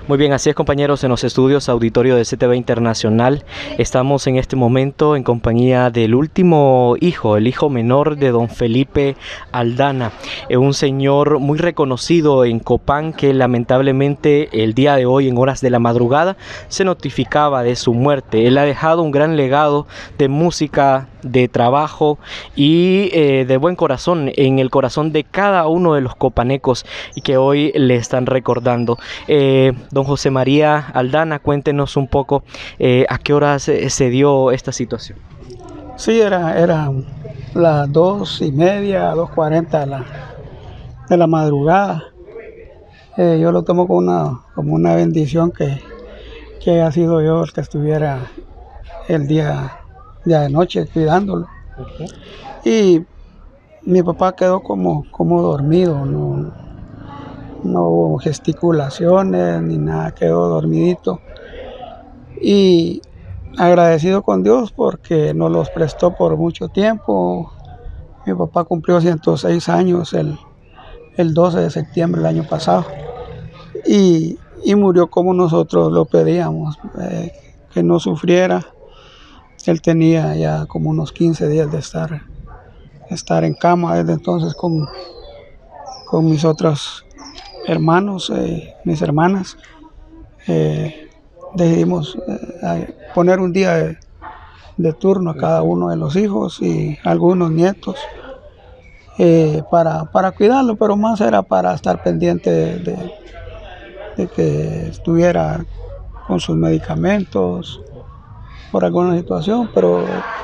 Muy bien, así es, compañeros, en los estudios auditorio de CTV Internacional. Estamos en este momento en compañía del último hijo, el hijo menor de don Felipe Aldana, un señor muy reconocido en Copán que lamentablemente el día de hoy en horas de la madrugada se notificaba de su muerte. Él ha dejado un gran legado de música, de trabajo y de buen corazón en el corazón de cada uno de los copanecos y que hoy le están recordando. Don José María Aldana, cuéntenos un poco a qué horas se dio esta situación. Sí, era las 2:30, 2:40 de la madrugada. Yo lo tomo como una bendición que haya sido yo el que estuviera el día de noche cuidándolo. Y mi papá quedó como dormido, no hubo gesticulaciones ni nada, quedó dormidito. Y agradecido con Dios porque nos los prestó por mucho tiempo. Mi papá cumplió 106 años el 12 de septiembre del año pasado y murió como nosotros lo pedíamos, que no sufriera. Él tenía ya como unos 15 días de estar en cama. Desde entonces con mis otros hermanos, mis hermanas, decidimos poner un día de turno a cada uno de los hijos y algunos nietos para cuidarlo, pero más era para estar pendiente de que estuviera con sus medicamentos por alguna situación, pero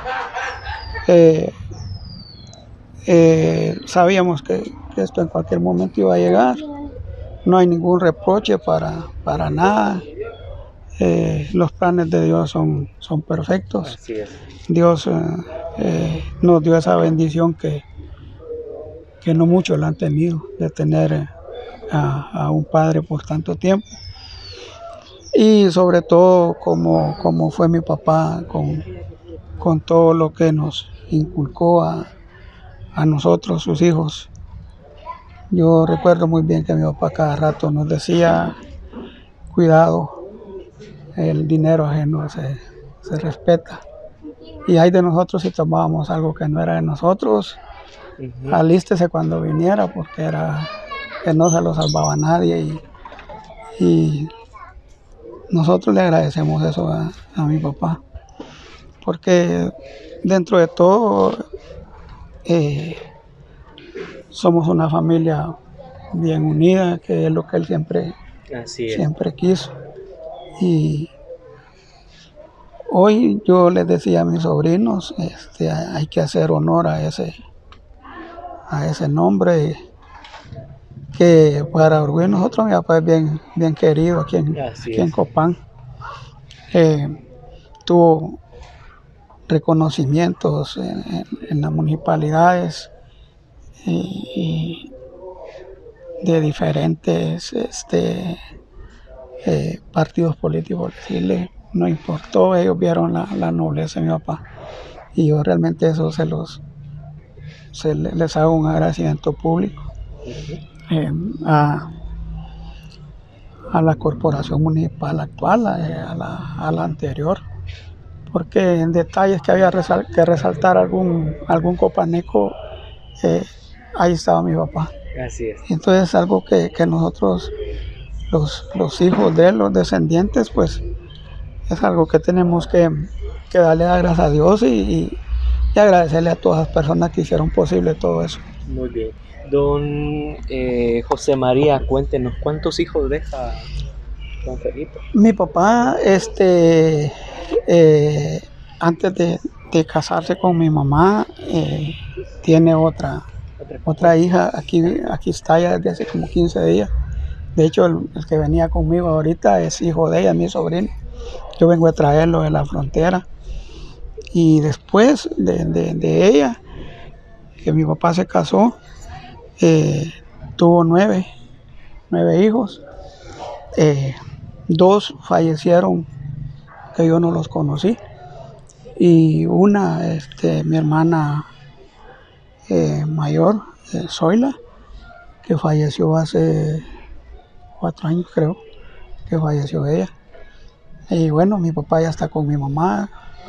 sabíamos que esto en cualquier momento iba a llegar. No hay ningún reproche para nada. Los planes de Dios son perfectos. Así es. Dios nos dio esa bendición que no muchos la han tenido, de tener a un padre por tanto tiempo. Y sobre todo como fue mi papá con todo lo que nos inculcó a nosotros, sus hijos. Yo recuerdo muy bien que mi papá cada rato nos decía: cuidado, el dinero ajeno se respeta. Y hay de nosotros si tomábamos algo que no era de nosotros, alístese cuando viniera, porque era que no se lo salvaba a nadie. Y nosotros le agradecemos eso a mi papá, porque dentro de todo somos una familia bien unida, que es lo que él siempre quiso. Y hoy yo les decía a mis sobrinos, hay que hacer honor a ese nombre, que para orgullo de nosotros mi papá es bien querido aquí en Copán. Tuvo reconocimientos en las municipalidades y de diferentes partidos políticos. Decirle, no importó, ellos vieron la nobleza de mi papá, y yo realmente eso les hago un agradecimiento público a la corporación municipal actual, a la anterior, porque en detalles que había que resaltar algún copaneco, ahí estaba mi papá. Así es. Entonces es algo que nosotros, los hijos de él, los descendientes, pues es algo que tenemos que darle las gracias a Dios y agradecerle a todas las personas que hicieron posible todo eso. Muy bien. Don José María, cuéntenos, ¿cuántos hijos deja don Felipe? Mi papá, antes de casarse con mi mamá, tiene otra hija, aquí está ya desde hace como 15 días. De hecho, el que venía conmigo ahorita es hijo de ella, mi sobrino. Yo vengo a traerlo de la frontera. Y después de ella, que mi papá se casó, tuvo nueve hijos. 2 fallecieron que yo no los conocí. Y una, mi hermana mayor, Zoila, que falleció hace 4 años, creo, que falleció ella. Y bueno, mi papá ya está con mi mamá,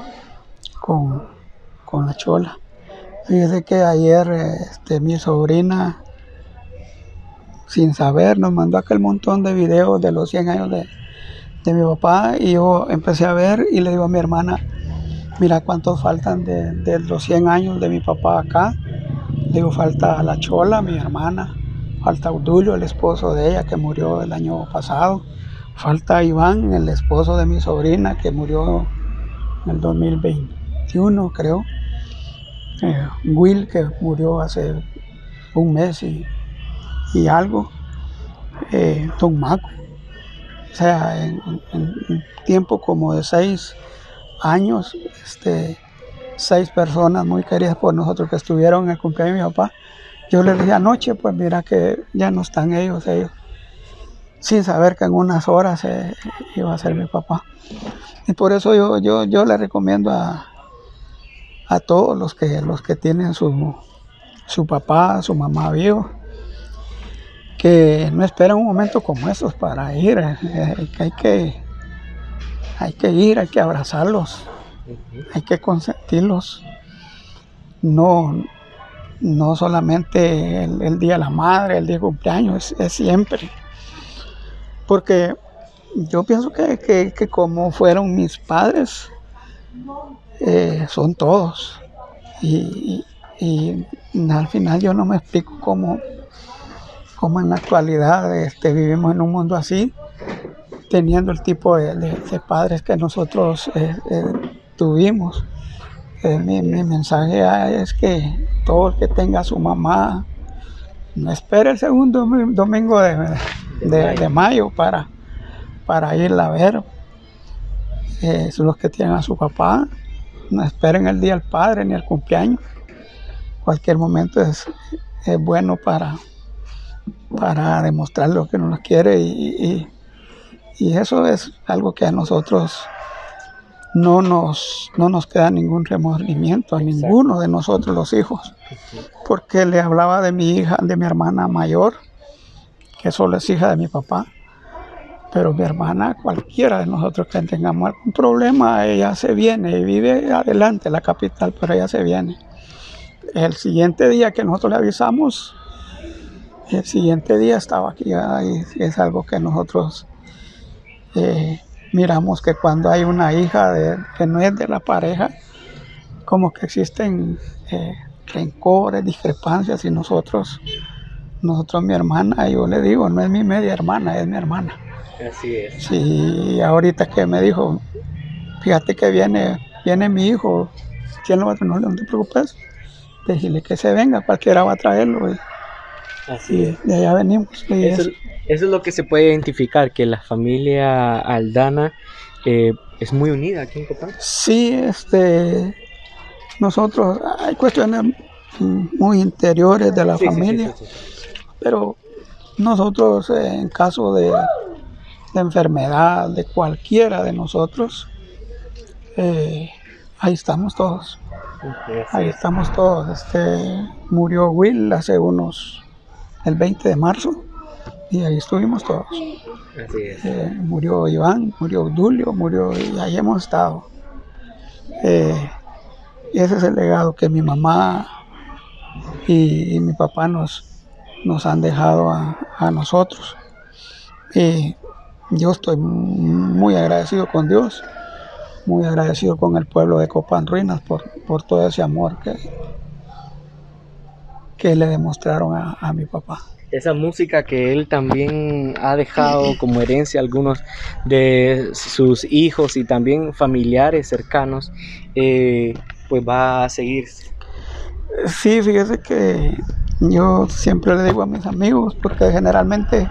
con la chola. Fíjese que ayer mi sobrina, sin saber, nos mandó aquel montón de videos de los 100 años de mi papá, y yo empecé a ver y le digo a mi hermana, mira cuántos faltan de los 100 años de mi papá acá. Le digo, falta la chola, mi hermana, falta Audulio, el esposo de ella que murió el año pasado, falta Iván, el esposo de mi sobrina que murió en el 2021 creo, Will que murió hace un mes y algo, Don Maco. O sea, en un tiempo como de 6 años, 6 personas muy queridas por nosotros que estuvieron en el cumpleaños de mi papá. Yo les dije anoche, pues mira que ya no están ellos, sin saber que en unas horas iba a ser mi papá. Y por eso yo le recomiendo a todos los que tienen su papá, su mamá vivo, que no esperen un momento como estos para ir, que hay que ir, hay que abrazarlos, hay que consentirlos, no solamente el día de la madre, el día de cumpleaños, es siempre, porque yo pienso que como fueron mis padres, son todos, y al final yo no me explico cómo en la actualidad vivimos en un mundo así, teniendo el tipo de padres que nosotros tuvimos. Mi mensaje es que todo el que tenga a su mamá, no espere el segundo domingo de mayo para irla a ver. Los que tienen a su papá, no esperen el día del padre ni el cumpleaños. Cualquier momento es bueno para demostrar lo que uno quiere, y eso es algo que a nosotros no nos queda ningún remordimiento, a ninguno de nosotros los hijos, porque le hablaba de mi hija, de mi hermana mayor, que solo es hija de mi papá, pero mi hermana, cualquiera de nosotros que tengamos algún problema, ella se viene y vive adelante en la capital, pero ella se viene. El siguiente día que nosotros le avisamos, el siguiente día estaba aquí, y es algo que nosotros miramos, que cuando hay una hija que no es de la pareja, como que existen rencores, discrepancias, y nosotros, mi hermana, yo le digo, no es mi media hermana, es mi hermana. Así es. Sí, ahorita que me dijo, fíjate que viene mi hijo, ¿quién lo va a traer? No te preocupes, decirle que se venga, cualquiera va a traerlo. Así es. De allá venimos. Eso es lo que se puede identificar, que la familia Aldana es muy unida aquí en Copán. Sí, nosotros, hay cuestiones muy interiores de la familia, sí. Pero nosotros, en caso de enfermedad de cualquiera de nosotros, ahí estamos todos. Ahí estamos todos. Murió Will el 20 de marzo, y ahí estuvimos todos. Así es. Murió Iván, murió Audulio, y ahí hemos estado. Ese es el legado que mi mamá y mi papá nos han dejado a nosotros. Y yo estoy muy agradecido con Dios, muy agradecido con el pueblo de Copán Ruinas por todo ese amor que le demostraron a mi papá. Esa música que él también ha dejado como herencia a algunos de sus hijos y también familiares cercanos, pues va a seguirse. Sí, fíjese que yo siempre le digo a mis amigos, porque generalmente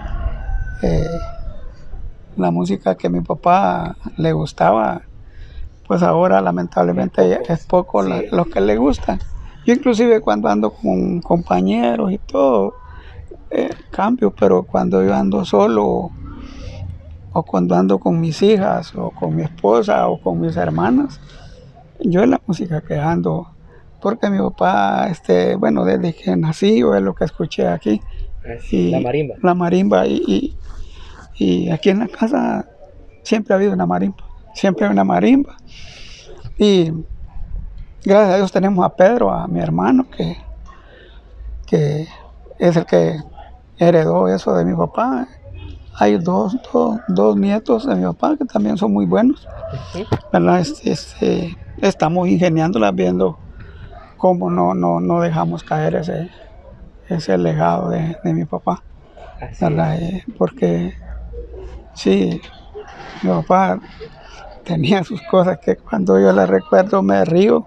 la música que a mi papá le gustaba, pues ahora lamentablemente es poco lo que le gusta. Yo inclusive cuando ando con compañeros y todo, cambio, pero cuando yo ando solo, o cuando ando con mis hijas, o con mi esposa, o con mis hermanas, yo es la música que ando, porque mi papá, bueno, desde que nací, yo es lo que escuché aquí. La marimba. La marimba, y Y aquí en la casa siempre ha habido una marimba, siempre hay una marimba. Y gracias a Dios tenemos a Pedro, a mi hermano, que es el que heredó eso de mi papá. Hay dos nietos de mi papá que también son muy buenos, ¿verdad? Estamos ingeniándolas, viendo cómo no dejamos caer ese legado de mi papá, ¿verdad? Porque sí, mi papá tenía sus cosas que cuando yo las recuerdo me río.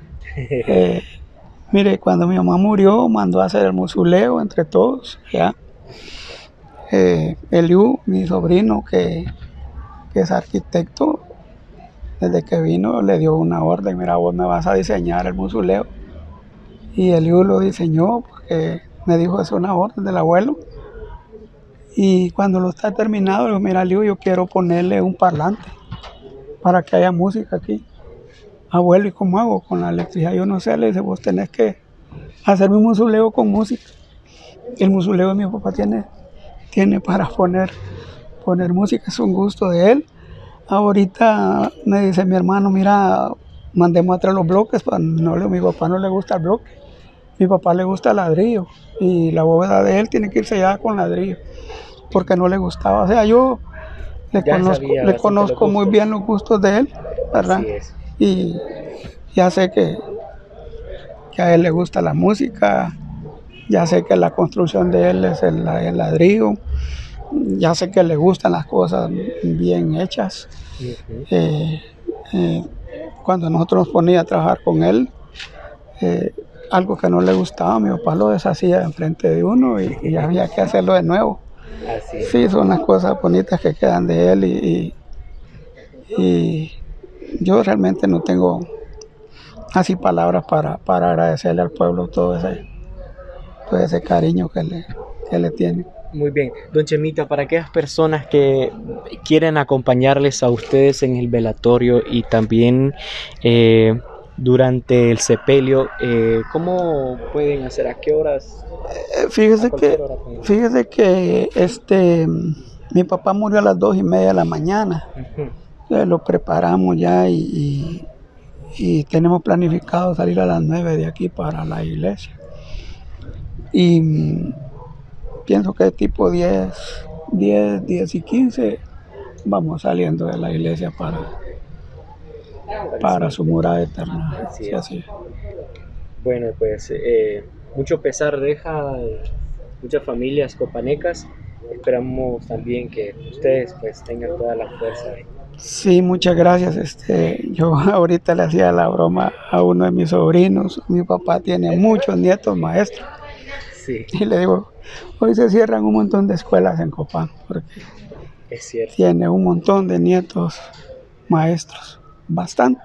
Mire, cuando mi mamá murió, mandó a hacer el mausoleo entre todos, ¿ya? Eliú, mi sobrino, que es arquitecto, desde que vino le dio una orden: mira, vos me vas a diseñar el mausoleo. Y Eliú lo diseñó porque me dijo: es una orden del abuelo. Y cuando lo está terminado, le digo: mira, Eliú, yo quiero ponerle un parlante para que haya música aquí. Abuelo, ¿y cómo hago con la electricidad? Yo no sé. Le dice: vos tenés que hacer un mausoleo con música. El mausoleo de mi papá tiene para poner música, es un gusto de él. Ahorita me dice mi hermano: mira, mandemos a traer los bloques. Mi papá no le gusta el bloque, mi papá le gusta el ladrillo, y la bóveda de él tiene que ir sellada con ladrillo, porque no le gustaba. O sea, yo le conozco muy bien los gustos de él, ¿verdad? Y ya sé que a él le gusta la música, ya sé que la construcción de él es el ladrillo, ya sé que le gustan las cosas bien hechas. Cuando nosotros nos poníamos a trabajar con él, algo que no le gustaba, mi papá lo deshacía enfrente de uno y había que hacerlo de nuevo. Sí, son las cosas bonitas que quedan de él, y yo realmente no tengo así palabras para agradecerle al pueblo todo ese cariño que le tiene. Muy bien, don Chemita, para aquellas personas que quieren acompañarles a ustedes en el velatorio y también durante el sepelio, ¿cómo pueden hacer? ¿A qué horas? Fíjese que mi papá murió a las 2:30 de la mañana. Lo preparamos ya y tenemos planificado salir a las 9 de aquí para la iglesia. Y pienso que tipo 10:15 vamos saliendo de la iglesia para su morada eterna. Así. Bueno, pues mucho pesar deja muchas familias copanecas. Esperamos también que ustedes pues tengan toda la fuerza. Sí, muchas gracias. Yo ahorita le hacía la broma a uno de mis sobrinos. Mi papá tiene muchos nietos maestros. Sí. Y le digo: hoy se cierran un montón de escuelas en Copán, porque es cierto, tiene un montón de nietos maestros, bastante.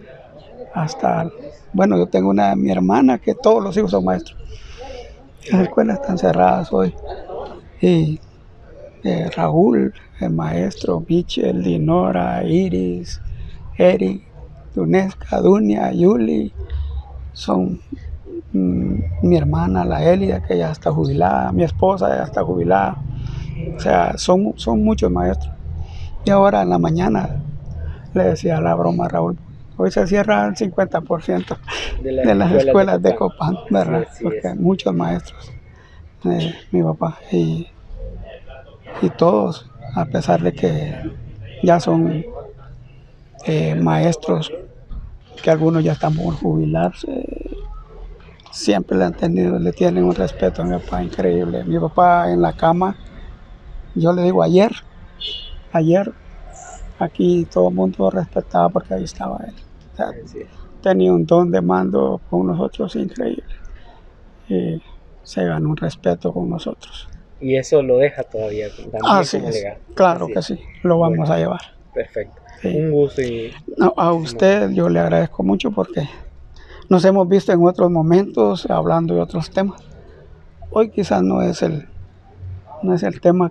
Bueno, yo tengo mi hermana que todos los hijos son maestros. Las escuelas están cerradas hoy. Y Raúl, el maestro, Michel, Dinora, Iris, Eric, Dunesca, Dunia, Yuli, son mi hermana, la Elida, que ya está jubilada, mi esposa ya está jubilada. O sea, son muchos maestros. Y ahora en la mañana le decía la broma a Raúl: hoy se cierra el 50% de las escuelas de Copán, ¿verdad? Sí, porque muchos maestros, mi papá, y todos, a pesar de que ya son maestros, que algunos ya están por jubilarse, siempre le tienen un respeto a mi papá increíble. Mi papá en la cama, yo le digo ayer, aquí todo el mundo lo respetaba porque ahí estaba él. O sea, tenía un don de mando con nosotros increíble. Y se ganó un respeto con nosotros. Y eso lo deja todavía también como legado. Claro que sí, lo vamos a llevar. Perfecto. Sí. Un gusto. A usted yo le agradezco mucho porque nos hemos visto en otros momentos hablando de otros temas. Hoy quizás no es el tema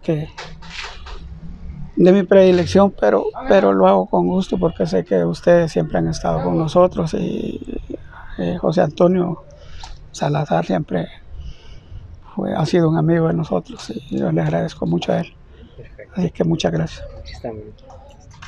de mi predilección, pero lo hago con gusto porque sé que ustedes siempre han estado con nosotros, y José Antonio Salazar siempre ha sido un amigo de nosotros, y yo le agradezco mucho a él. Así que muchas gracias. Está bien.